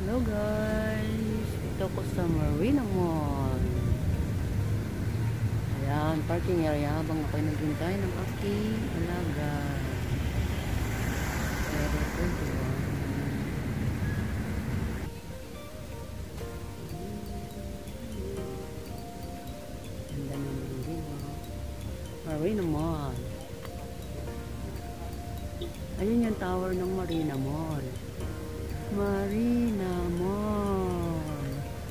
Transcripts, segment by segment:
Hello guys, ito ko sa Marina Mall. Ayan, parking area habang ako'y naghintay ng aking alaga. Pero ito diba? Ganda ng Marina Mall. Ayun yung tower ng Marina Mall. Marina Mall.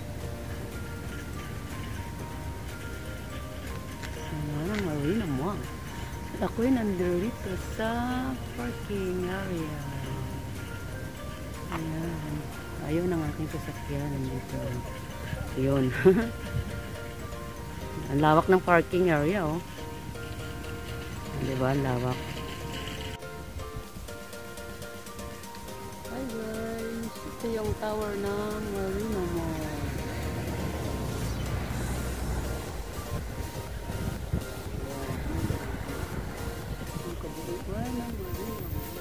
Ayan ang Marina Mall. At ako'y nandito sa parking area. Ayan. Ayun ang aking sasakyan. Nandito. Ayun. Ang lawak ng parking area, oh. Diba? Ang lawak. Hi guys. Ito yung tower ng Marina Mall. Ang kabuuan ng Marina Mall.